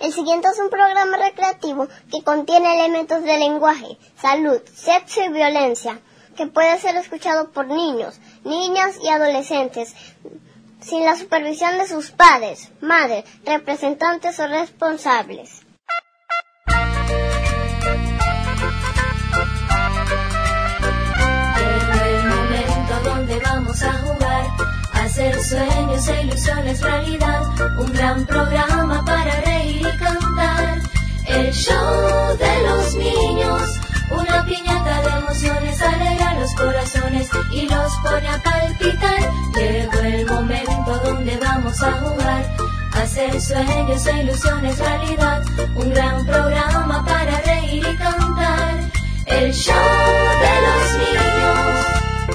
El siguiente es un programa recreativo que contiene elementos de lenguaje, salud, sexo y violencia, que puede ser escuchado por niños, niñas y adolescentes, sin la supervisión de sus padres, madres, representantes o responsables. Llegó el momento donde vamos a jugar, hacer sueños e ilusiones realidad, un gran programa para reír y cantar. El show de los niños, una piñata de emociones, alegra los corazones y los pone a palpitar. Llegó el momento donde vamos a jugar, hacer sueños e ilusiones realidad, un gran programa para reír y cantar. El show de los niños.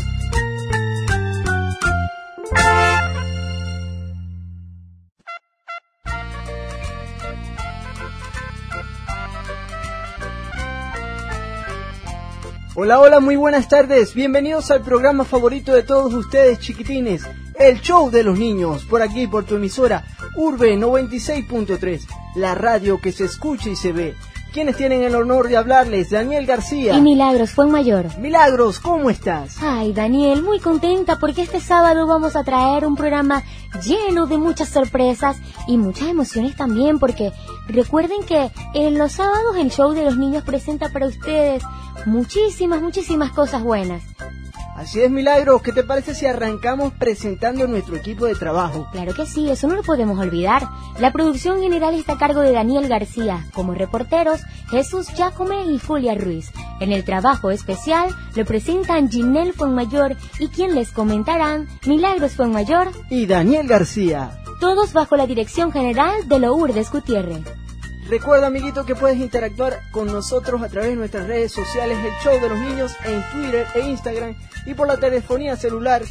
Hola, hola, muy buenas tardes. Bienvenidos al programa favorito de todos ustedes, chiquitines, el show de los niños, por aquí, por tu emisora Urbe 96.3, la radio que se escucha y se ve. ¿Quiénes tienen el honor de hablarles? Daniel García y Milagros Fuenmayor. Milagros, ¿cómo estás? Ay, Daniel, muy contenta porque este sábado vamos a traer un programa lleno de muchas sorpresas y muchas emociones también, porque recuerden que en los sábados el show de los niños presenta para ustedes muchísimas cosas buenas. Así es, Milagros, ¿qué te parece si arrancamos presentando nuestro equipo de trabajo? Claro que sí, eso no lo podemos olvidar. La producción general está a cargo de Daniel García, como reporteros Jesús Jacome y Julia Ruiz. En el trabajo especial lo presentan Ginelle Fuenmayor y quien les comentarán Milagros Fuenmayor y Daniel García. Todos bajo la dirección general de Lourdes Gutiérrez. Recuerda, amiguito, que puedes interactuar con nosotros a través de nuestras redes sociales, el show de los niños, en Twitter e Instagram, y por la telefonía celular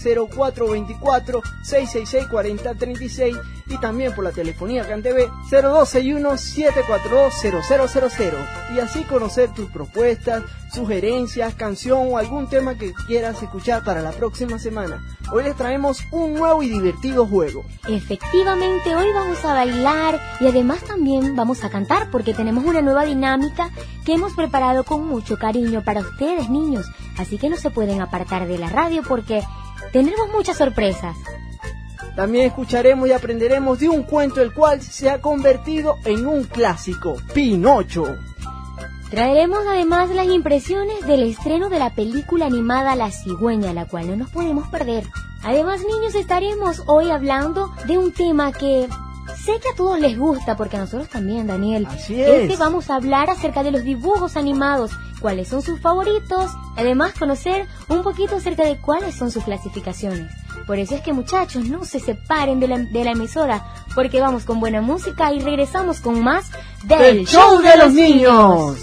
0424-666-4036, y también por la telefonía CanTV 0261-742-0000, y así conocer tus propuestas, sugerencias, canción o algún tema que quieras escuchar para la próxima semana. Hoy les traemos un nuevo y divertido juego. Efectivamente, hoy vamos a bailar y además también vamos a cantar, porque tenemos una nueva dinámica que hemos preparado con mucho cariño para ustedes, niños. Así que no se pueden apartar de la radio porque tendremos muchas sorpresas. También escucharemos y aprenderemos de un cuento el cual se ha convertido en un clásico, Pinocho. Traeremos además las impresiones del estreno de la película animada La Cigüeña, la cual no nos podemos perder. Además, niños, estaremos hoy hablando de un tema que sé que a todos les gusta, porque a nosotros también, Daniel. Así es. Vamos a hablar acerca de los dibujos animados, cuáles son sus favoritos, además conocer un poquito acerca de cuáles son sus clasificaciones. Por eso es que, muchachos, no se separen de la emisora, porque vamos con buena música y regresamos con más del show de los niños.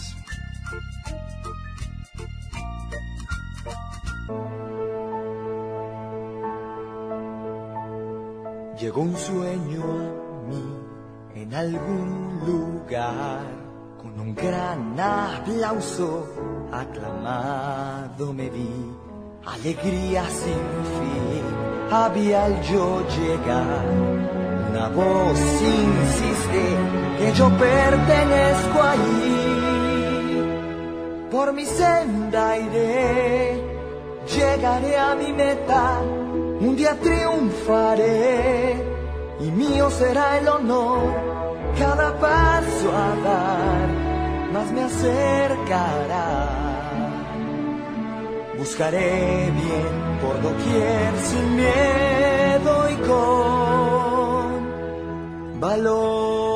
Llegó un sueño a mí en algún lugar, con un gran aplauso aclamado me vi, alegría sin fin había al yo llegar, una voz insiste que yo pertenezco ahí, por mi senda iré, llegaré a mi meta, un día triunfaré y mío será el honor, cada paso a dar más me acercará. Buscaré bien por doquier sin miedo y con valor.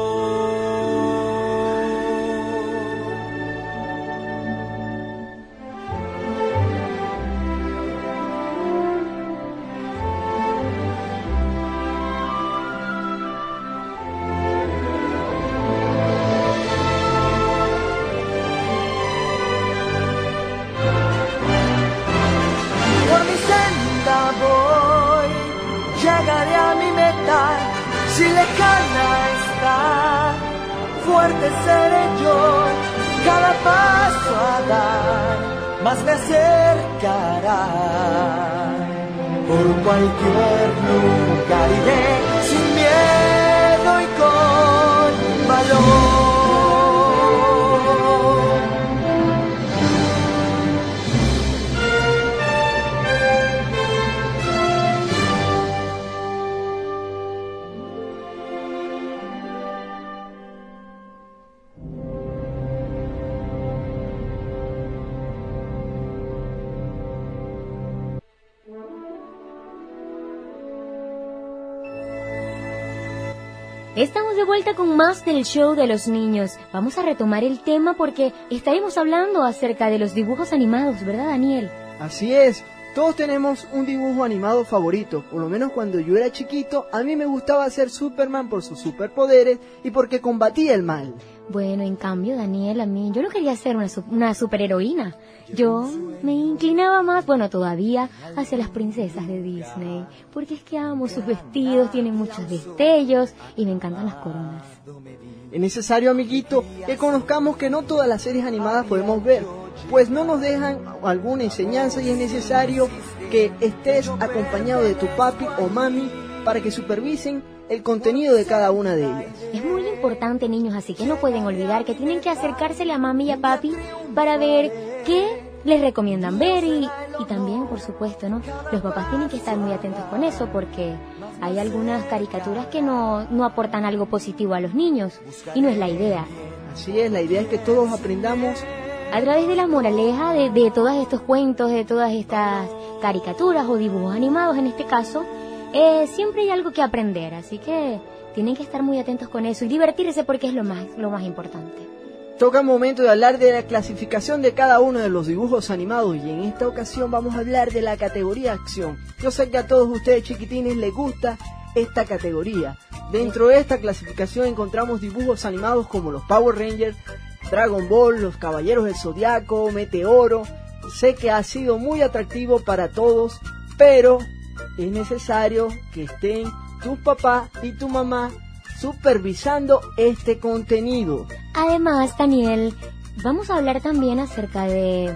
Llegaré a mi meta, si lejana está, fuerte seré yo, cada paso a dar, más me acercará. Por cualquier lugar iré, sin miedo y con valor. Estamos de vuelta con más del show de los niños. Vamos a retomar el tema porque estaremos hablando acerca de los dibujos animados, ¿verdad, Daniel? Así es, todos tenemos un dibujo animado favorito. Por lo menos cuando yo era chiquito, a mí me gustaba ser Superman por sus superpoderes y porque combatía el mal. Bueno, en cambio, Daniel, a mí, yo no quería ser una superheroína. Yo me inclinaba más, bueno, todavía, hacia las princesas de Disney. Porque es que amo sus vestidos, tienen muchos destellos y me encantan las coronas. Es necesario, amiguito, que conozcamos que no todas las series animadas podemos ver, pues no nos dejan alguna enseñanza y es necesario que estés acompañado de tu papi o mami para que supervisen el contenido de cada una de ellas. Es muy importante, niños, así que no pueden olvidar que tienen que acercársele a mami y a papi para ver qué les recomiendan ver y también, por supuesto, ¿no? Los papás tienen que estar muy atentos con eso porque hay algunas caricaturas que no aportan algo positivo a los niños y no es la idea. Así es, la idea es que todos aprendamos a través de la moraleja de todos estos cuentos, de todas estas caricaturas o dibujos animados en este caso. Siempre hay algo que aprender, así que tienen que estar muy atentos con eso y divertirse porque es lo más importante. Toca el momento de hablar de la clasificación de cada uno de los dibujos animados y en esta ocasión vamos a hablar de la categoría acción. Yo sé que a todos ustedes chiquitines les gusta esta categoría. Dentro de esta clasificación encontramos dibujos animados como los Power Rangers, Dragon Ball, los Caballeros del Zodiaco, Meteoro. Sé que ha sido muy atractivo para todos, pero es necesario que estén tu papá y tu mamá supervisando este contenido. Además, Daniel, vamos a hablar también acerca de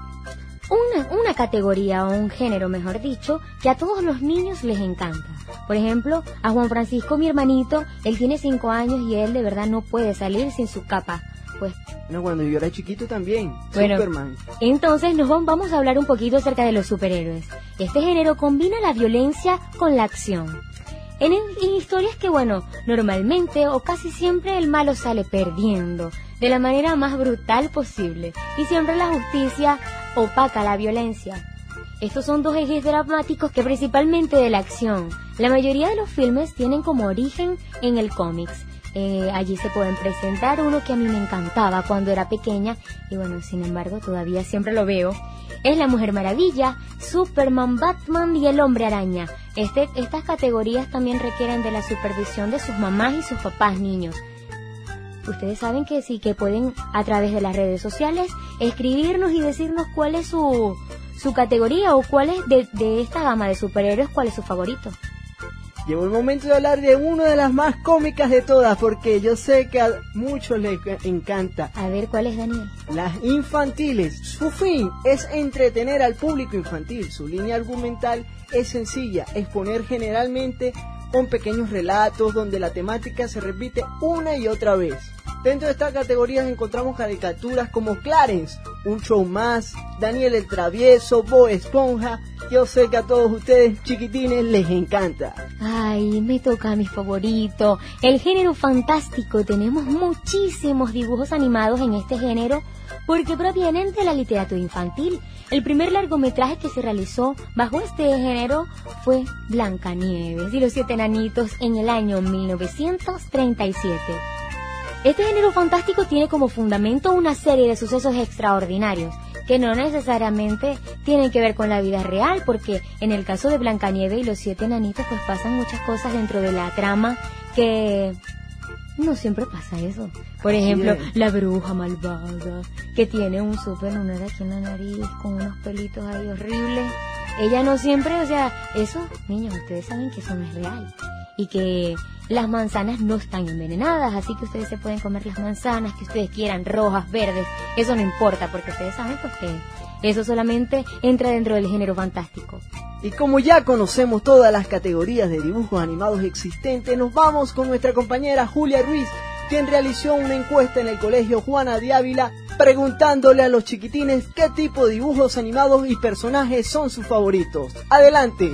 una categoría o un género, mejor dicho, que a todos los niños les encanta. Por ejemplo, a Juan Francisco, mi hermanito, él tiene 5 años y él de verdad no puede salir sin su capa. Pues, no, cuando yo era chiquito también, bueno, Superman. Entonces vamos a hablar un poquito acerca de los superhéroes. Este género combina la violencia con la acción. En historias que, bueno, normalmente o casi siempre el malo sale perdiendo de la manera más brutal posible y siempre la justicia opaca la violencia. Estos son dos ejes dramáticos que principalmente de la acción. La mayoría de los filmes tienen como origen en el cómics. Allí se pueden presentar uno que a mí me encantaba cuando era pequeña y bueno, sin embargo todavía siempre lo veo. Es la Mujer Maravilla, Superman, Batman y el Hombre Araña. Estas categorías también requieren de la supervisión de sus mamás y sus papás niños. Ustedes saben que sí, que pueden a través de las redes sociales escribirnos y decirnos cuál es su categoría o cuál es de esta gama de superhéroes, cuál es su favorito. Llegó el momento de hablar de una de las más cómicas de todas, porque yo sé que a muchos les encanta. A ver, ¿cuál es, Daniel? Las infantiles. Su fin es entretener al público infantil. Su línea argumental es sencilla, exponer generalmente con pequeños relatos donde la temática se repite una y otra vez. Dentro de estas categorías encontramos caricaturas como Clarence, Un Show Más, Daniel el Travieso, Bob Esponja. Yo sé que a todos ustedes chiquitines les encanta. Ay, me toca mi favorito, el género fantástico. Tenemos muchísimos dibujos animados en este género porque provienen de la literatura infantil. El primer largometraje que se realizó bajo este género fue Blancanieves y los 7 enanitos en el año 1937. Este género fantástico tiene como fundamento una serie de sucesos extraordinarios que no necesariamente tienen que ver con la vida real, porque en el caso de Blancanieves y los 7 enanitos pues pasan muchas cosas dentro de la trama que no siempre pasa eso. Por ejemplo, la bruja malvada que tiene un lunar aquí en la nariz con unos pelitos ahí horribles. Ella no siempre, o sea, eso, niños, ustedes saben que eso no es real y que las manzanas no están envenenadas, así que ustedes se pueden comer las manzanas que ustedes quieran, rojas, verdes, eso no importa, porque ustedes saben pues que eso solamente entra dentro del género fantástico. Y como ya conocemos todas las categorías de dibujos animados existentes, nos vamos con nuestra compañera Julia Ruiz, quien realizó una encuesta en el colegio Juana de Ávila, preguntándole a los chiquitines qué tipo de dibujos animados y personajes son sus favoritos. ¡Adelante!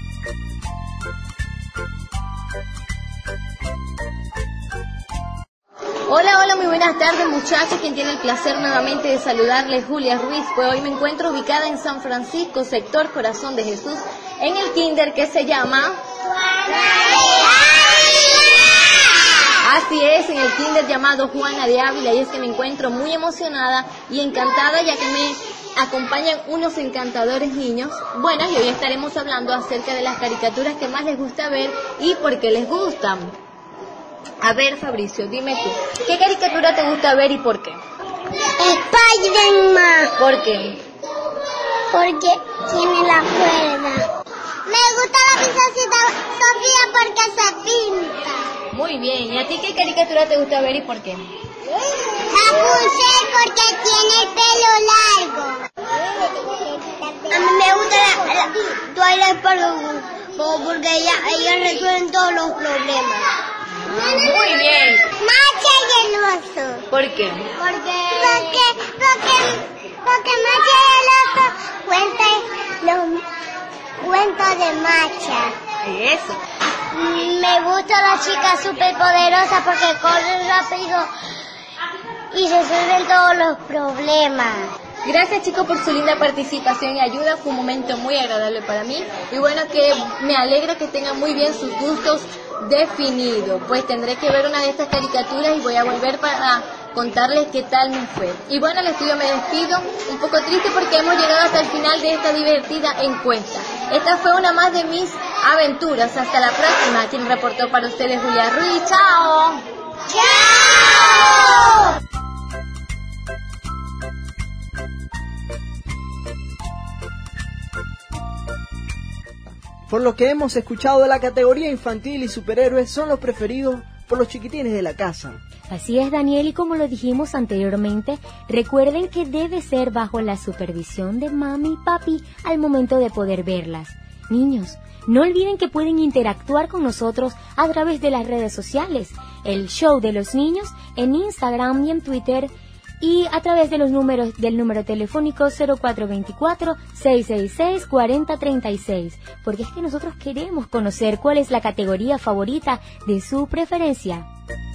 Hola, muy buenas tardes muchachos, quien tiene el placer nuevamente de saludarles, Julia Ruiz. Pues hoy me encuentro ubicada en San Francisco, sector Corazón de Jesús, en el kinder que se llama Juana de Ávila. Así es, en el kinder llamado Juana de Ávila, y es que me encuentro muy emocionada y encantada ya que me acompañan unos encantadores niños. Bueno, y hoy estaremos hablando acerca de las caricaturas que más les gusta ver y por qué les gustan. A ver, Fabricio, dime tú, ¿qué caricatura te gusta ver y por qué? Spider-Man. ¿Por qué? Porque tiene la cuerda. Me gusta la princesita Sofía porque se pinta. Muy bien, ¿y a ti qué caricatura te gusta ver y por qué? Rapunzel porque tiene el pelo largo. A mí me gusta la Twilight porque ella resuelve todos los problemas. Muy bien. Macha y el oso. ¿Por qué? Porque Macha y el oso cuenta los cuentos de Macha. Eso. Me gusta la chica superpoderosa porque corre rápido y resuelven todos los problemas. Gracias, chicos, por su linda participación y ayuda. Fue un momento muy agradable para mí. Y bueno, que me alegra que tengan muy bien sus gustos definidos. Pues tendré que ver una de estas caricaturas y voy a volver para contarles qué tal me fue. Y bueno, al estudio me despido, un poco triste porque hemos llegado hasta el final de esta divertida encuesta. Esta fue una más de mis aventuras. Hasta la próxima. Quien reportó para ustedes, Julia Ruiz. ¡Chao! ¡Chao! Por lo que hemos escuchado, la categoría infantil y superhéroes son los preferidos por los chiquitines de la casa. Así es, Daniel, y como lo dijimos anteriormente, recuerden que debe ser bajo la supervisión de mami y papi al momento de poder verlas. Niños, no olviden que pueden interactuar con nosotros a través de las redes sociales, el Show de los Niños en Instagram y en Twitter, y a través de los números del número telefónico 0424-666-4036, porque es que nosotros queremos conocer cuál es la categoría favorita de su preferencia.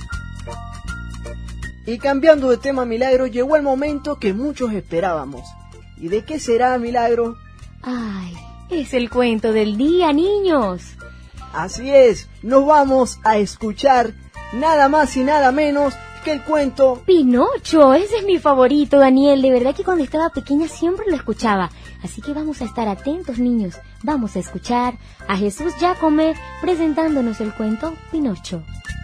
Y cambiando de tema, Milagro, llegó el momento que muchos esperábamos. ¿Y de qué será, Milagro? ¡Ay! Es el cuento del día, niños. Así es, nos vamos a escuchar nada más y nada menos que el cuento Pinocho. Ese es mi favorito, Daniel. De verdad que cuando estaba pequeña siempre lo escuchaba. Así que vamos a estar atentos, niños. Vamos a escuchar a Jesús Jácome presentándonos el cuento Pinocho.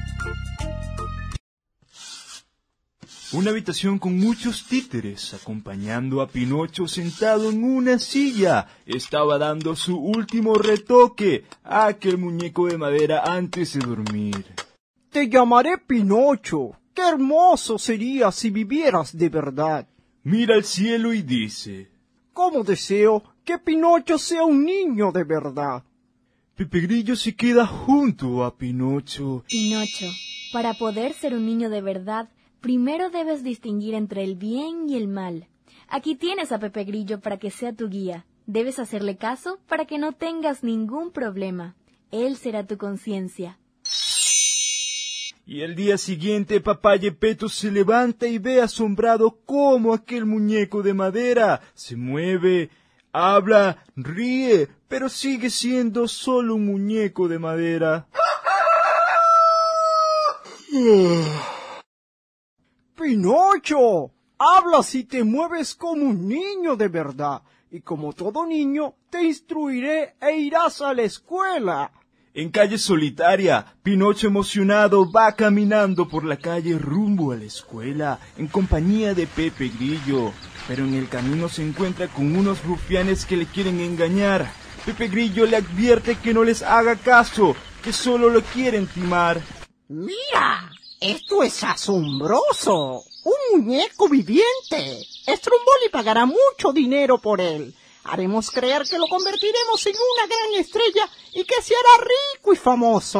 Una habitación con muchos títeres, acompañando a Pinocho sentado en una silla. Estaba dando su último retoque a aquel muñeco de madera antes de dormir. Te llamaré Pinocho. ¡Qué hermoso sería si vivieras de verdad! Mira al cielo y dice: ¿Cómo deseo que Pinocho sea un niño de verdad? Pepe Grillo se queda junto a Pinocho. Pinocho, para poder ser un niño de verdad, primero debes distinguir entre el bien y el mal. Aquí tienes a Pepe Grillo para que sea tu guía. Debes hacerle caso para que no tengas ningún problema. Él será tu conciencia. Y el día siguiente Papá Gepetto se levanta y ve asombrado cómo aquel muñeco de madera se mueve, habla, ríe, pero sigue siendo solo un muñeco de madera. ¡Pinocho! Hablas y te mueves como un niño de verdad, y como todo niño te instruiré e irás a la escuela. En Calle Solitaria, Pinocho emocionado va caminando por la calle rumbo a la escuela en compañía de Pepe Grillo, pero en el camino se encuentra con unos rufianes que le quieren engañar. Pepe Grillo le advierte que no les haga caso, que solo lo quieren timar. ¡Mira! ¡Esto es asombroso! ¡Un muñeco viviente! Stromboli pagará mucho dinero por él. Haremos creer que lo convertiremos en una gran estrella y que se hará rico y famoso.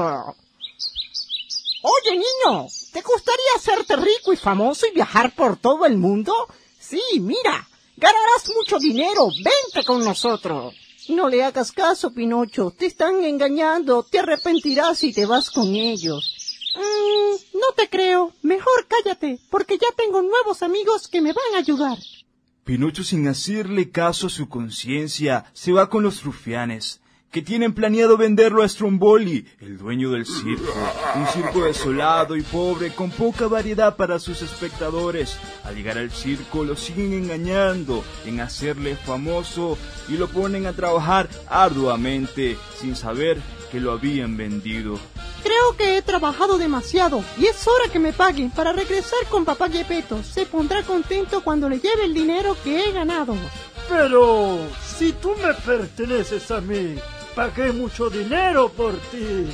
Oye, niño, ¿te gustaría hacerte rico y famoso y viajar por todo el mundo? Sí, mira, ganarás mucho dinero. Vente con nosotros. No le hagas caso, Pinocho. Te están engañando. Te arrepentirás si te vas con ellos. No te creo. Mejor cállate, porque ya tengo nuevos amigos que me van a ayudar. Pinocho, sin hacerle caso a su conciencia, se va con los rufianes, que tienen planeado venderlo a Stromboli, el dueño del circo. Un circo desolado y pobre, con poca variedad para sus espectadores. Al llegar al circo lo siguen engañando en hacerle famoso y lo ponen a trabajar arduamente sin saber que lo habían vendido. Creo que he trabajado demasiado y es hora que me paguen para regresar con papá Gepetto. Se pondrá contento cuando le lleve el dinero que he ganado. Pero si tú me perteneces a mí, pagué mucho dinero por ti.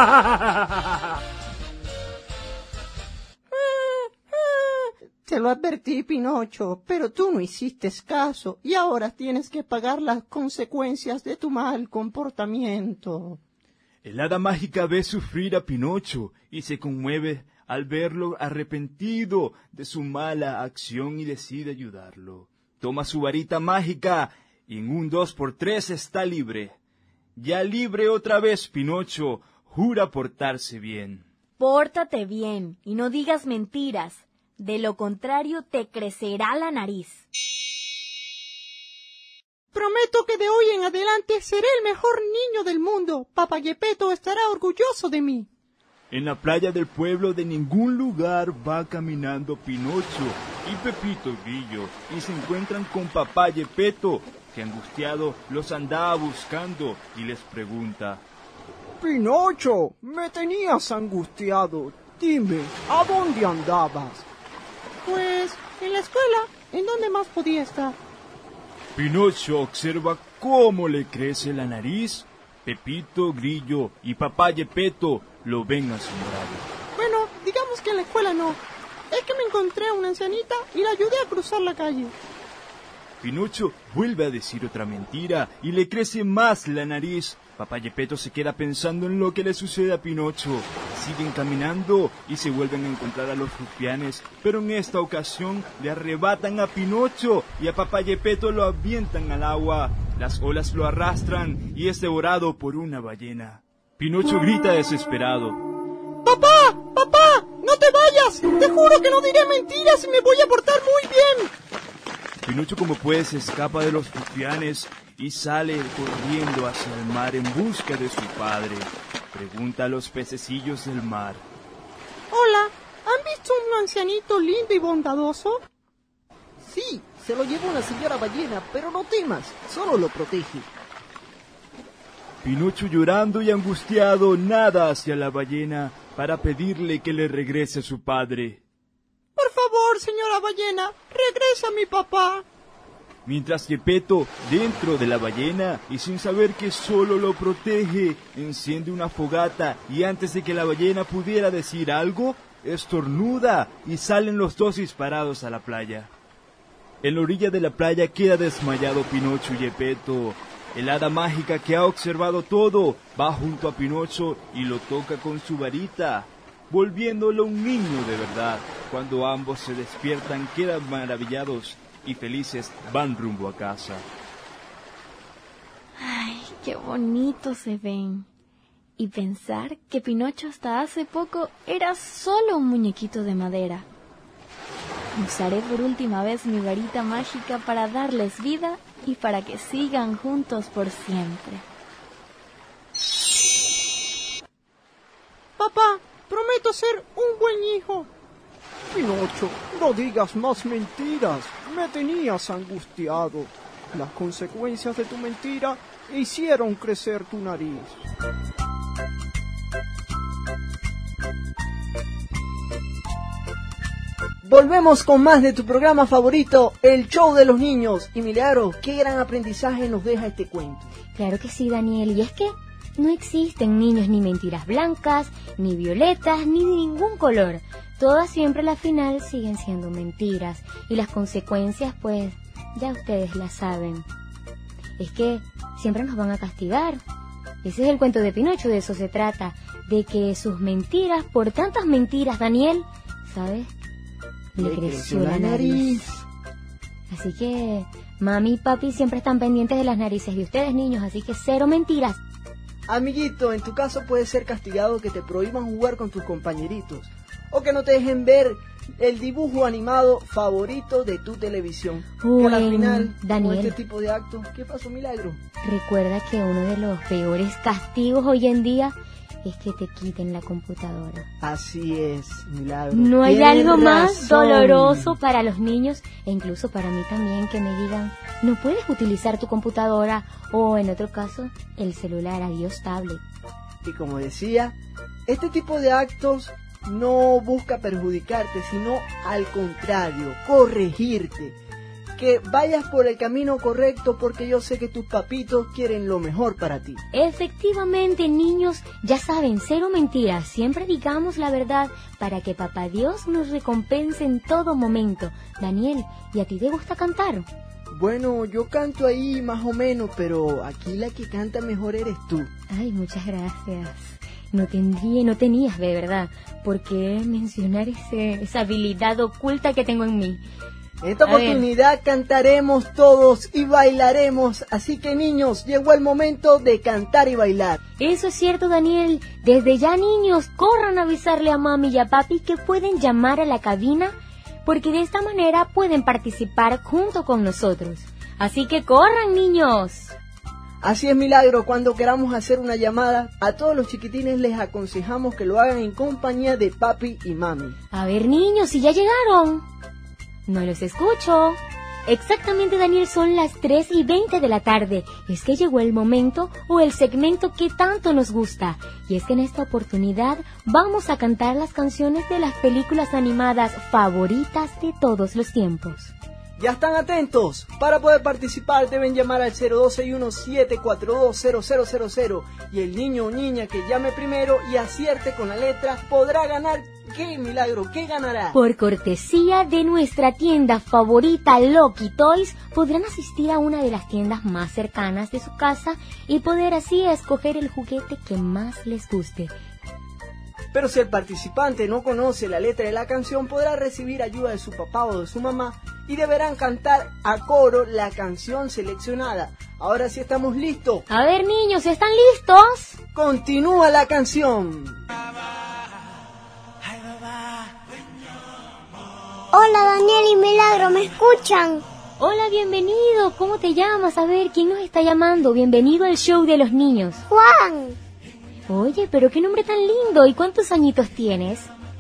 Te lo advertí, Pinocho, pero tú no hiciste caso y ahora tienes que pagar las consecuencias de tu mal comportamiento. El hada mágica ve sufrir a Pinocho y se conmueve al verlo arrepentido de su mala acción y decide ayudarlo. Toma su varita mágica y en un 2x3 está libre. Ya libre otra vez, Pinocho jura portarse bien. Pórtate bien y no digas mentiras. De lo contrario, te crecerá la nariz. Prometo que de hoy en adelante seré el mejor niño del mundo. Papá Gepetto estará orgulloso de mí. En la playa del pueblo de ningún lugar va caminando Pinocho y Pepito Grillo y se encuentran con papá Gepetto, que angustiado los andaba buscando y les pregunta: Pinocho, me tenías angustiado. Dime, ¿a dónde andabas? Pues en la escuela. ¿En dónde más podía estar? Pinocho observa cómo le crece la nariz. Pepito Grillo y papá Gepetto lo ven asombrados. Bueno, digamos que en la escuela no. Es que me encontré a una ancianita y la ayudé a cruzar la calle. Pinocho vuelve a decir otra mentira y le crece más la nariz. Papá Gepetto se queda pensando en lo que le sucede a Pinocho. Siguen caminando y se vuelven a encontrar a los rufianes, pero en esta ocasión le arrebatan a Pinocho y a papá Gepetto lo avientan al agua. Las olas lo arrastran y es devorado por una ballena. Pinocho grita desesperado: ¡Papá! ¡Papá! ¡No te vayas! ¡Te juro que no diré mentiras y me voy a portar muy bien! Pinocho, como puede, se escapa de los rufianes y sale corriendo hacia el mar en busca de su padre. Pregunta a los pececillos del mar: Hola, ¿han visto un ancianito lindo y bondadoso? Sí, se lo llevó una señora ballena, pero no temas, solo lo protege. Pinocho, llorando y angustiado, nada hacia la ballena para pedirle que le regrese a su padre. Por favor, señora ballena, regresa a mi papá. Mientras Gepetto, dentro de la ballena y sin saber que solo lo protege, enciende una fogata y antes de que la ballena pudiera decir algo, estornuda y salen los dos disparados a la playa. En la orilla de la playa queda desmayado Pinocho y Gepetto. El hada mágica, que ha observado todo, va junto a Pinocho y lo toca con su varita, volviéndolo un niño de verdad. Cuando ambos se despiertan, quedan maravillados y felices, van rumbo a casa. Ay, qué bonitos se ven. Y pensar que Pinocho hasta hace poco era solo un muñequito de madera. Usaré por última vez mi varita mágica para darles vida y para que sigan juntos por siempre. Papá, prometo ser un buen hijo. Pinocho, no digas más mentiras. Me tenías angustiado. Las consecuencias de tu mentira hicieron crecer tu nariz. Volvemos con más de tu programa favorito, El Show de los Niños. Y Milagro, qué gran aprendizaje nos deja este cuento. Claro que sí, Daniel, y es que no existen niños ni mentiras blancas, ni violetas, ni de ningún color. Todas siempre a la final siguen siendo mentiras, y las consecuencias, pues, ya ustedes las saben. Es que siempre nos van a castigar. Ese es el cuento de Pinocho, de eso se trata, de que sus mentiras, por tantas mentiras, Daniel, ¿sabes?, le creció la nariz. Así que mami y papi siempre están pendientes de las narices de ustedes, niños, así que cero mentiras. Amiguito, en tu caso puede ser castigado que te prohíban jugar con tus compañeritos, o que no te dejen ver el dibujo animado favorito de tu televisión. Uy, que al final, Daniel, con este tipo de actos, ¿qué pasó, Milagro? recuerda que uno de los peores castigos hoy en día es que te quiten la computadora. Así es, Milagro. No hay Tienes algo más razón. doloroso para los niños e incluso para mí también que me digan no puedes utilizar tu computadora o en otro caso el celular, adiós tablet. Y como decía, este tipo de actos no busca perjudicarte, sino al contrario, corregirte. Que vayas por el camino correcto porque yo sé que tus papitos quieren lo mejor para ti. Efectivamente, niños, ya saben, cero mentiras, siempre digamos la verdad para que Papá Dios nos recompense en todo momento. Daniel, ¿y a ti te gusta cantar? Bueno, yo canto ahí más o menos, pero aquí la que canta mejor eres tú. Ay, muchas gracias. No tenías de verdad por qué mencionar esa habilidad oculta que tengo en mí. En esta oportunidad cantaremos todos y bailaremos, así que niños, llegó el momento de cantar y bailar. Eso es cierto, Daniel. Desde ya, niños, corran a avisarle a mami y a papi que pueden llamar a la cabina, porque de esta manera pueden participar junto con nosotros. Así que corran, niños. Así es, Milagro, cuando queramos hacer una llamada, a todos los chiquitines les aconsejamos que lo hagan en compañía de papi y mami. A ver, niños, si ya llegaron. No los escucho. Exactamente, Daniel, son las 3:20 de la tarde. Es que llegó el momento o el segmento que tanto nos gusta. Y es que en esta oportunidad vamos a cantar las canciones de las películas animadas favoritas de todos los tiempos. ¿Ya están atentos? Para poder participar deben llamar al 0261-742-0000 y el niño o niña que llame primero y acierte con la letra podrá ganar. ¿Qué, Milagro? ¿Qué ganará? Por cortesía de nuestra tienda favorita Lucky Toys, podrán asistir a una de las tiendas más cercanas de su casa y poder así escoger el juguete que más les guste. Pero si el participante no conoce la letra de la canción, podrá recibir ayuda de su papá o de su mamá y deberán cantar a coro la canción seleccionada. Ahora sí estamos listos. A ver, niños, ¿están listos? Continúa la canción. Hola Daniel y Milagro, ¿me escuchan? Hola, bienvenido. ¿Cómo te llamas? A ver, ¿quién nos está llamando? Bienvenido al show de los niños. Juan. Oye, pero qué nombre tan lindo. ¿Y cuántos añitos tienes?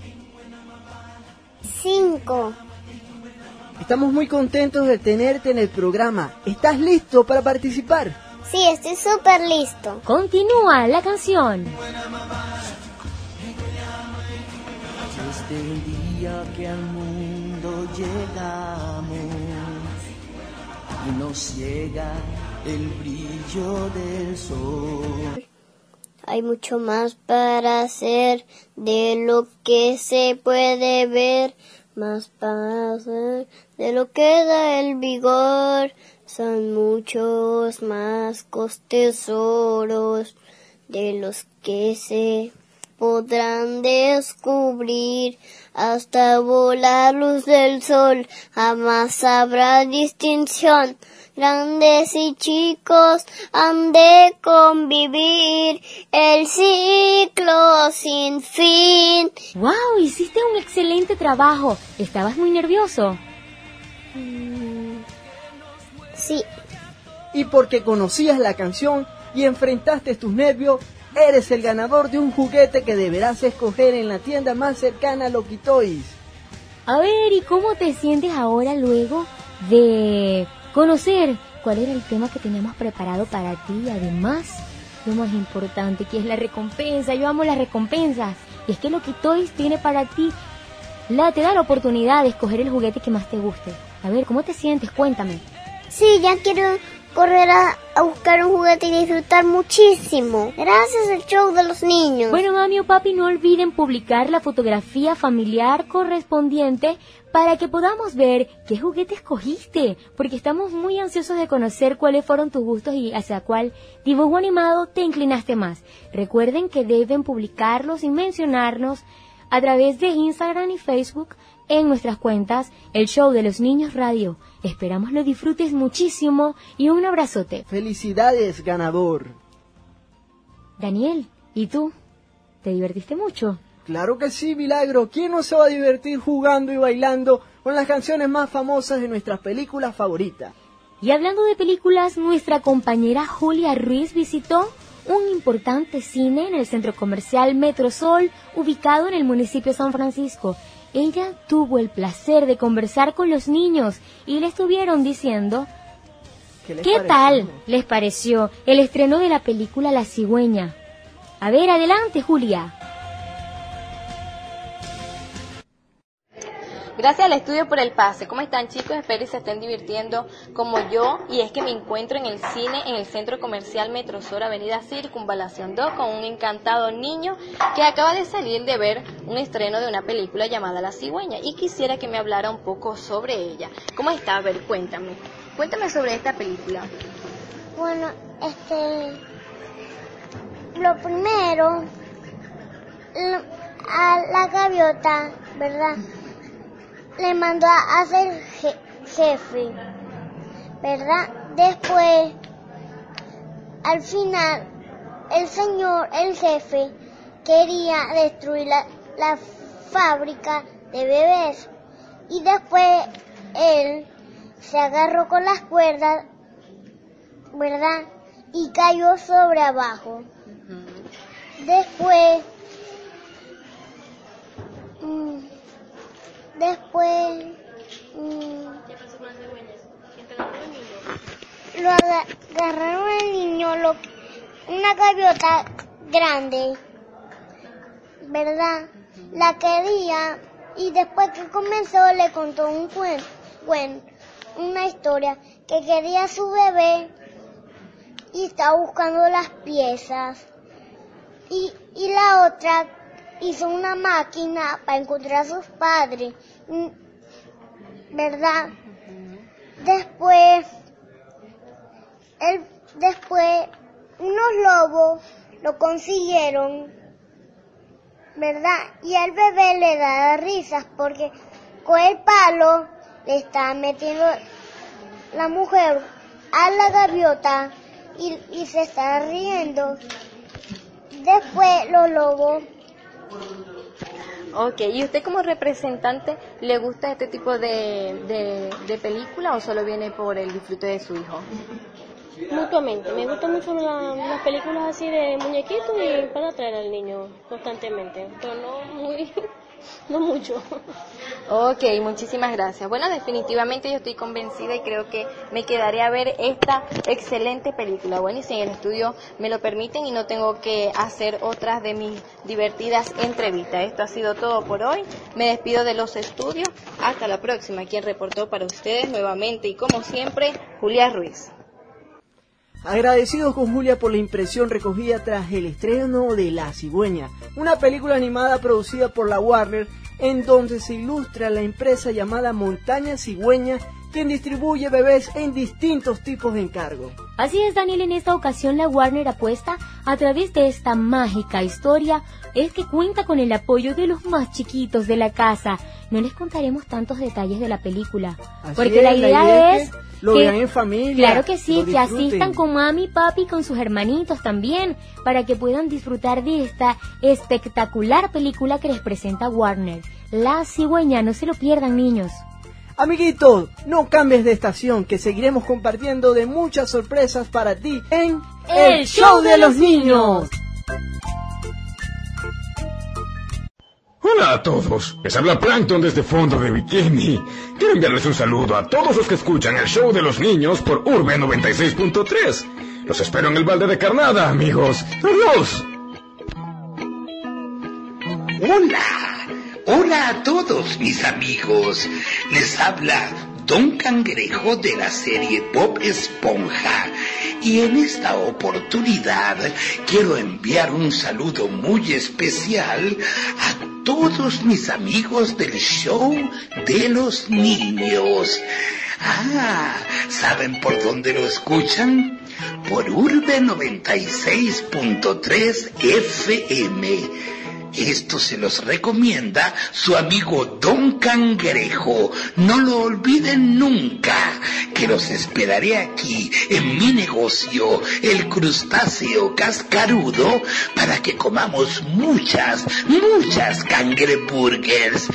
5. Estamos muy contentos de tenerte en el programa. ¿Estás listo para participar? Sí, estoy súper listo. Continúa la canción. Desde el día que al mundo llegamos y nos ciega el brillo del sol. Hay mucho más para hacer de lo que se puede ver, más para hacer de lo que da el vigor. Son muchos más tesoros de los que se podrán descubrir. Hasta volar luz del sol, jamás habrá distinción. Grandes y chicos han de convivir, el ciclo sin fin. ¡Wow! Hiciste un excelente trabajo. ¿Estabas muy nervioso? Sí. Y porque conocías la canción y enfrentaste tus nervios, eres el ganador de un juguete que deberás escoger en la tienda más cercana a Lucky Toys. A ver, ¿y cómo te sientes ahora luego de conocer cuál era el tema que teníamos preparado para ti? Además, lo más importante, que es la recompensa. Yo amo las recompensas. Y es que Lucky Toys tiene para ti, te da la oportunidad de escoger el juguete que más te guste. A ver, ¿cómo te sientes? Cuéntame. Sí, ya quiero correr a buscar un juguete y disfrutar muchísimo. Gracias al show de los niños. Bueno, mami o papi, no olviden publicar la fotografía familiar correspondiente para que podamos ver qué juguete escogiste, porque estamos muy ansiosos de conocer cuáles fueron tus gustos y hacia cuál dibujo animado te inclinaste más. Recuerden que deben publicarlos y mencionarnos a través de Instagram y Facebook en nuestras cuentas El Show de los Niños Radio. Esperamos lo disfrutes muchísimo y un abrazote. ¡Felicidades, ganador! Daniel, ¿y tú? ¿Te divertiste mucho? Claro que sí, Milagro. ¿Quién no se va a divertir jugando y bailando con las canciones más famosas de nuestras películas favoritas? Y hablando de películas, nuestra compañera Julia Ruiz visitó un importante cine en el centro comercial Metrosol, ubicado en el municipio de San Francisco. Ella tuvo el placer de conversar con los niños y le estuvieron diciendo ¿qué tal les pareció el estreno de la película La Cigüeña? A ver, adelante, Julia. Gracias al estudio por el pase. ¿Cómo están, chicos? Espero que se estén divirtiendo como yo. Y es que me encuentro en el cine, en el centro comercial Metrosol, Avenida Circunvalación 2, con un encantado niño que acaba de salir de ver un estreno de una película llamada La Cigüeña. Y quisiera que me hablara un poco sobre ella. ¿Cómo está? A ver, cuéntame. Cuéntame sobre esta película. Bueno, lo primero, a la gaviota, ¿verdad? Le mandó a ser jefe, ¿verdad? Después, al final, el jefe, quería destruir la fábrica de bebés. Y después, él se agarró con las cuerdas, ¿verdad? Y cayó sobre abajo. Después, lo agarraron al niño, una gaviota grande, ¿verdad? La quería, y después que comenzó le contó un cuento, una historia, que quería a su bebé y estaba buscando las piezas, y la otra hizo una máquina para encontrar a sus padres, ¿verdad? Después unos lobos lo consiguieron, ¿verdad? Y al bebé le da risas porque con el palo le estaba metiendo la mujer a la gaviota y se está riendo. Después los lobos. Ok, ¿y usted como representante le gusta este tipo de película o solo viene por el disfrute de su hijo? Mutuamente, me gustan mucho las películas así de muñequitos y para traer al niño constantemente, pero no mucho. Ok, muchísimas gracias. Bueno, definitivamente yo estoy convencida y creo que me quedaré a ver esta excelente película. Bueno, y si en el estudio me lo permiten y no tengo que hacer otras de mis divertidas entrevistas. Esto ha sido todo por hoy. Me despido de los estudios. Hasta la próxima. Quien reportó para ustedes nuevamente y como siempre, Julia Ruiz. Agradecidos con Julia por la impresión recogida tras el estreno de La Cigüeña, una película animada producida por la Warner, en donde se ilustra la empresa llamada Montaña Cigüeña, quien distribuye bebés en distintos tipos de encargo. Así es, Daniel, en esta ocasión la Warner apuesta a través de esta mágica historia, es que cuenta con el apoyo de los más chiquitos de la casa. No les contaremos tantos detalles de la película, porque la idea es lo vean en familia. Claro que sí, que asistan con mami, papi, con sus hermanitos también, para que puedan disfrutar de esta espectacular película que les presenta Warner. La Cigüeña, no se lo pierdan, niños. Amiguitos, no cambies de estación, que seguiremos compartiendo de muchas sorpresas para ti en El Show de los Niños. Hola a todos, les habla Plankton desde Fondo de Bikini. Quiero enviarles un saludo a todos los que escuchan el Show de los Niños por Urbe 96.3. Los espero en el balde de carnada, amigos. ¡Adiós! Hola a todos mis amigos. Les habla Don Cangrejo de la serie Bob Esponja. Y en esta oportunidad quiero enviar un saludo muy especial a todos mis amigos del Show de los Niños. ¿Saben por dónde lo escuchan? Por Urbe 96.3 FM. Esto se los recomienda su amigo Don Cangrejo. No lo olviden nunca. que los esperaré aquí en mi negocio, el crustáceo cascarudo, para que comamos muchas cangreburgers.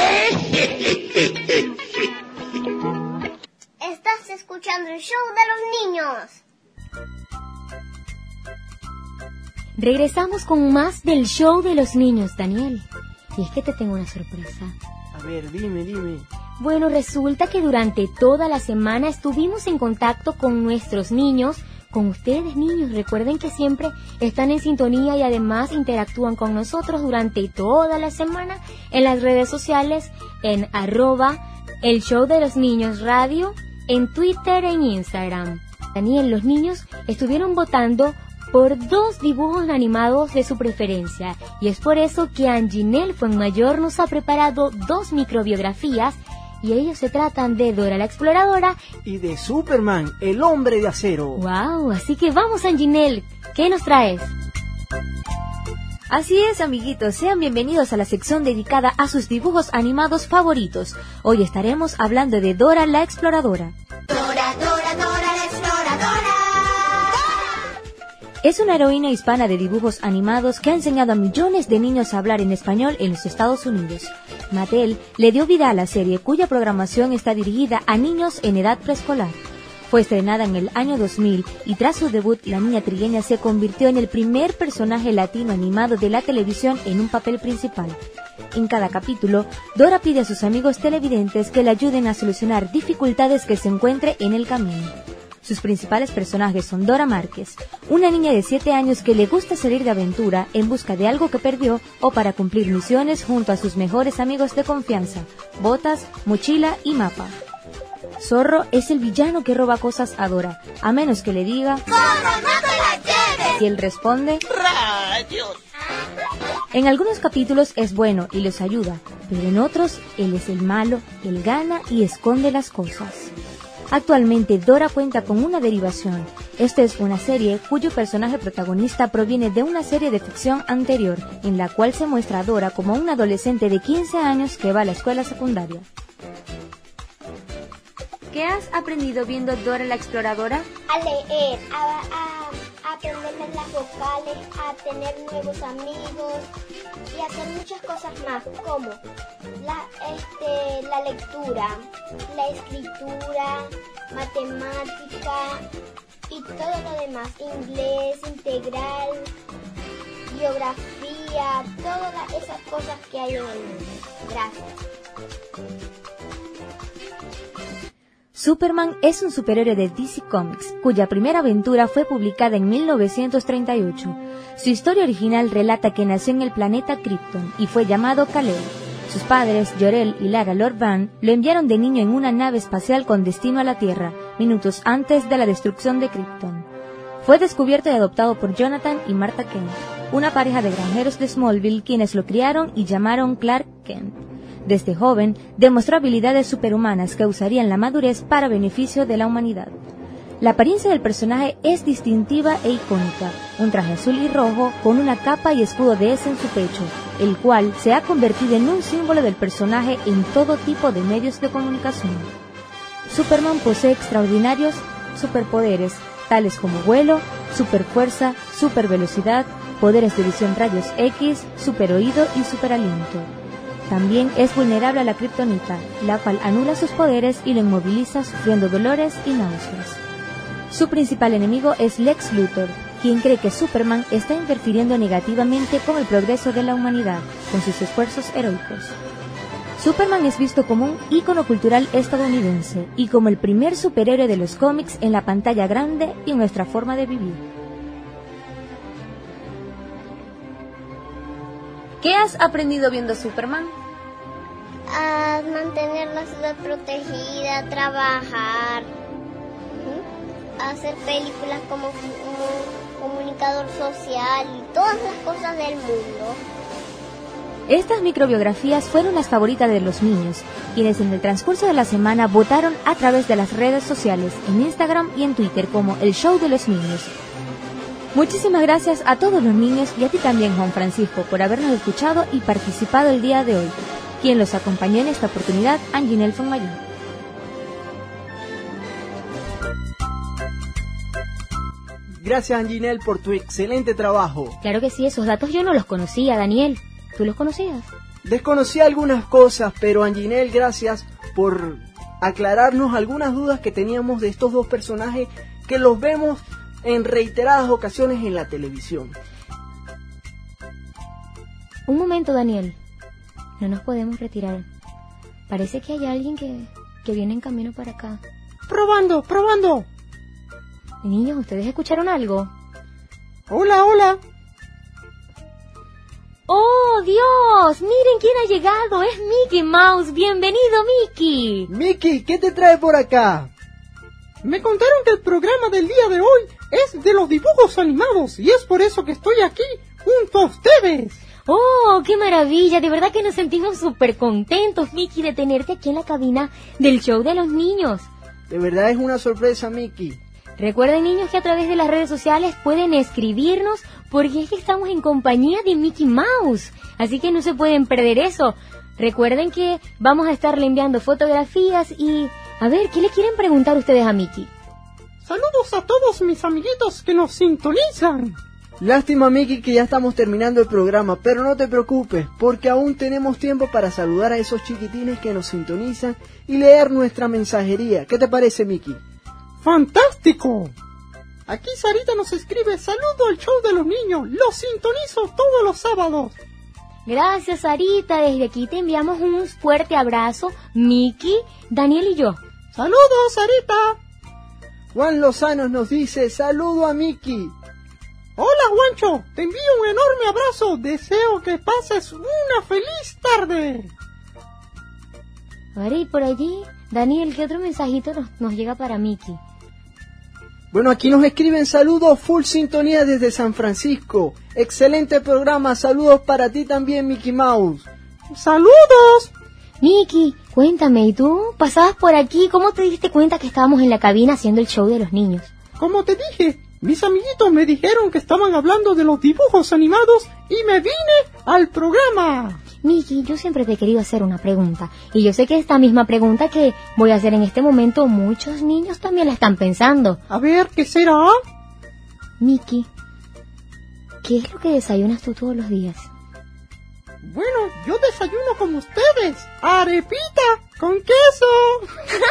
Estás escuchando el show de los niños. Regresamos con más del show de los niños, Daniel. Y es que te tengo una sorpresa. A ver, dime. Bueno, resulta que durante toda la semana estuvimos en contacto con nuestros niños, con ustedes niños. Recuerden que siempre están en sintonía y además interactúan con nosotros durante toda la semana en las redes sociales, en @el show de los niños radio, en Twitter e en Instagram. Daniel, los niños estuvieron votando por 2 dibujos animados de su preferencia, y es por eso que Anginel Fuenmayor nos ha preparado 2 microbiografías, y ellos se tratan de Dora la Exploradora y de Superman, el hombre de acero. ¡Wow! Así que vamos, Anginel, ¿qué nos traes? Así es, amiguitos, sean bienvenidos a la sección dedicada a sus dibujos animados favoritos. Hoy estaremos hablando de Dora la Exploradora. Dora la Exploradora. Es una heroína hispana de dibujos animados que ha enseñado a millones de niños a hablar en español en los Estados Unidos. Mattel le dio vida a la serie, cuya programación está dirigida a niños en edad preescolar. Fue estrenada en el año 2000 y tras su debut, la niña trigueña se convirtió en el primer personaje latino animado de la televisión en un papel principal. En cada capítulo, Dora pide a sus amigos televidentes que le ayuden a solucionar dificultades que se encuentre en el camino. Sus principales personajes son Dora Márquez, una niña de 7 años que le gusta salir de aventura en busca de algo que perdió o para cumplir misiones junto a sus mejores amigos de confianza, Botas, Mochila y Mapa. Zorro es el villano que roba cosas a Dora, a menos que le diga ¡Zorro, no te la lleves! Y él responde ¡Rayos! En algunos capítulos es bueno y los ayuda, pero en otros él es el malo, él gana y esconde las cosas. Actualmente Dora cuenta con una derivación. Esta es una serie cuyo personaje protagonista proviene de una serie de ficción anterior, en la cual se muestra a Dora como una adolescente de 15 años que va a la escuela secundaria. ¿Qué has aprendido viendo Dora la Exploradora? A leer, a aprenderme las vocales, a tener nuevos amigos y a hacer muchas cosas más, como la lectura, la escritura, matemática y todo lo demás, inglés, integral, biografía, todas esas cosas que hay en el mundo. Gracias. Superman es un superhéroe de DC Comics, cuya primera aventura fue publicada en 1938. Su historia original relata que nació en el planeta Krypton y fue llamado Kal-El. Sus padres, Jor-El y Lara Lor-Van, lo enviaron de niño en una nave espacial con destino a la Tierra, minutos antes de la destrucción de Krypton. Fue descubierto y adoptado por Jonathan y Martha Kent, una pareja de granjeros de Smallville, quienes lo criaron y llamaron Clark Kent. Desde joven, demostró habilidades superhumanas que usaría en la madurez para beneficio de la humanidad. La apariencia del personaje es distintiva e icónica, un traje azul y rojo con una capa y escudo de S en su pecho, el cual se ha convertido en un símbolo del personaje en todo tipo de medios de comunicación. Superman posee extraordinarios superpoderes, tales como vuelo, superfuerza, supervelocidad, poderes de visión rayos X, superoído y superaliento. También es vulnerable a la kriptonita, la cual anula sus poderes y lo inmoviliza sufriendo dolores y náuseas. Su principal enemigo es Lex Luthor, quien cree que Superman está interfiriendo negativamente con el progreso de la humanidad, con sus esfuerzos heroicos. Superman es visto como un ícono cultural estadounidense y como el primer superhéroe de los cómics en la pantalla grande y en nuestra forma de vivir. ¿Qué has aprendido viendo Superman? A mantener la ciudad protegida, trabajar, a hacer películas como comunicador social y todas las cosas del mundo. Estas microbiografías fueron las favoritas de los niños, quienes en el transcurso de la semana votaron a través de las redes sociales, en Instagram y en Twitter como El Show de los Niños. Muchísimas gracias a todos los niños y a ti también, Juan Francisco, por habernos escuchado y participado el día de hoy. Quien los acompañó en esta oportunidad, Anginel Fuenmayor. Gracias, Anginel, por tu excelente trabajo. Claro que sí, esos datos yo no los conocía, Daniel. ¿Tú los conocías? Desconocía algunas cosas, pero Anginel, gracias por aclararnos algunas dudas que teníamos de estos dos personajes que los vemos en reiteradas ocasiones en la televisión. Un momento, Daniel. No nos podemos retirar. Parece que hay alguien que viene en camino para acá. Probando. Niños, ¿ustedes escucharon algo? Hola. ¡Oh, Dios! ¡Miren quién ha llegado! ¡Es Mickey Mouse! ¡Bienvenido, Mickey! Mickey, ¿qué te trae por acá? Me contaron que el programa del día de hoy es de los dibujos animados y es por eso que estoy aquí junto a ustedes. ¡Oh, qué maravilla! De verdad que nos sentimos súper contentos, Mickey, de tenerte aquí en la cabina del show de los niños. De verdad es una sorpresa, Mickey. Recuerden, niños, que a través de las redes sociales pueden escribirnos porque es que estamos en compañía de Mickey Mouse. Así que no se pueden perder eso. Recuerden que vamos a estarle enviando fotografías y... A ver, ¿qué le quieren preguntar ustedes a Mickey? Saludos a todos mis amiguitos que nos sintonizan. Lástima, Mickey, que ya estamos terminando el programa, pero no te preocupes, porque aún tenemos tiempo para saludar a esos chiquitines que nos sintonizan y leer nuestra mensajería. ¿Qué te parece, Mickey? ¡Fantástico! Aquí Sarita nos escribe: saludo al show de los niños, los sintonizo todos los sábados. Gracias, Sarita, desde aquí te enviamos un fuerte abrazo, Mickey, Daniel y yo. ¡Saludos, Sarita! Juan Lozano nos dice: saludo a Mickey. Hola, Juancho, te envío un enorme abrazo, deseo que pases una feliz tarde. A ver, y por allí, Daniel, ¿qué otro mensajito nos llega para Mickey? Bueno, aquí nos escriben: saludos, full sintonía desde San Francisco. Excelente programa, saludos para ti también, Mickey Mouse. ¡Saludos! Mickey, cuéntame, ¿y tú? ¿Pasabas por aquí? ¿Cómo te diste cuenta que estábamos en la cabina haciendo el show de los niños? Como te dije, mis amiguitos me dijeron que estaban hablando de los dibujos animados y me vine al programa. Mickey, yo siempre te he querido hacer una pregunta, y yo sé que esta misma pregunta que voy a hacer en este momento, muchos niños también la están pensando. A ver, ¿qué será? Mickey, ¿qué es lo que desayunas tú todos los días? Bueno, yo desayuno como ustedes, arepita con queso.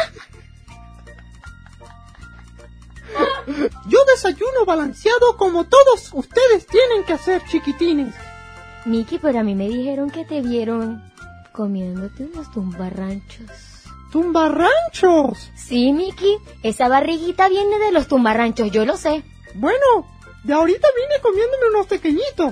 Yo desayuno balanceado como todos ustedes tienen que hacer, chiquitines. Mickey, pero a mí me dijeron que te vieron comiéndote unos tumbarranchos. ¿Tumbarranchos? Sí, Mickey, esa barriguita viene de los tumbarranchos, yo lo sé. Bueno, de ahorita vine comiéndome unos pequeñitos.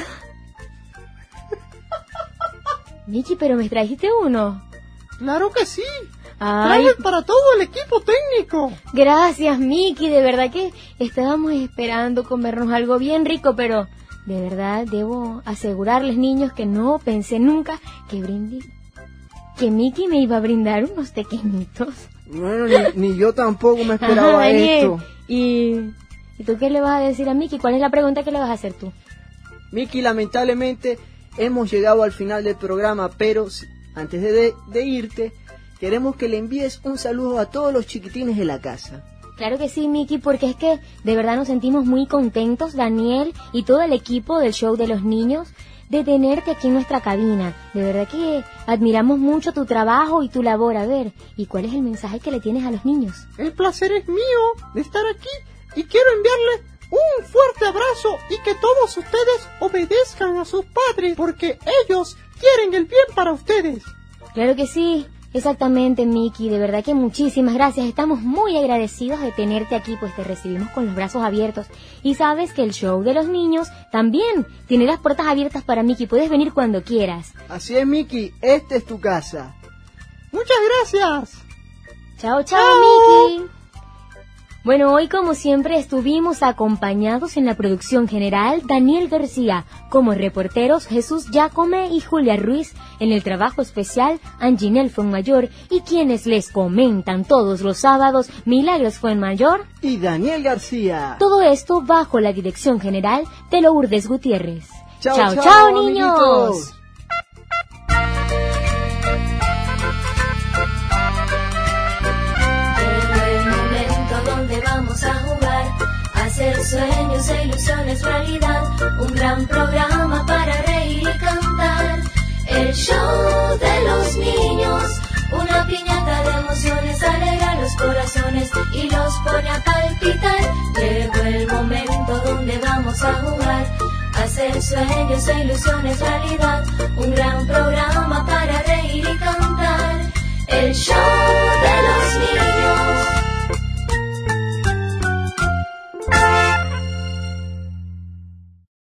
Mickey, pero me trajiste uno. Claro que sí. Ay, traje para todo el equipo técnico. Gracias, Mickey, de verdad que estábamos esperando comernos algo bien rico, pero de verdad debo asegurarles, niños, que no pensé nunca que Mickey me iba a brindar unos pequeñitos. Bueno, ni yo tampoco me esperaba Daniel, esto. ¿Y tú qué le vas a decir a Mickey? ¿Cuál es la pregunta que le vas a hacer tú? Mickey, lamentablemente hemos llegado al final del programa, pero antes de irte, queremos que le envíes un saludo a todos los chiquitines de la casa. Claro que sí, Mickey, porque es que de verdad nos sentimos muy contentos, Daniel y todo el equipo del show de los niños, de tenerte aquí en nuestra cabina. De verdad que admiramos mucho tu trabajo y tu labor. A ver, ¿y cuál es el mensaje que le tienes a los niños? El placer es mío de estar aquí y quiero enviarles un fuerte abrazo y que todos ustedes obedezcan a sus padres porque ellos quieren el bien para ustedes. Claro que sí. Exactamente, Mickey, de verdad que muchísimas gracias, estamos muy agradecidos de tenerte aquí, pues te recibimos con los brazos abiertos. Y sabes que el show de los niños también tiene las puertas abiertas para Mickey, puedes venir cuando quieras. Así es, Mickey, esta es tu casa. Muchas gracias. Chao, chao, Mickey. Bueno, hoy como siempre estuvimos acompañados en la producción general Daniel García, como reporteros Jesús Jacome y Julia Ruiz, en el trabajo especial Anginel Fuenmayor y quienes les comentan todos los sábados Milagros Fuenmayor y Daniel García. Todo esto bajo la dirección general de Lourdes Gutiérrez. Chao, chao, chao, chao, niños. Amiguitos. Vamos a jugar, a hacer sueños e ilusiones realidad, un gran programa para reír y cantar. El show de los niños, una piñata de emociones, alegra los corazones y los pone a palpitar. Llegó el momento donde vamos a jugar, hacer sueños e ilusiones realidad, un gran programa para reír y cantar. El show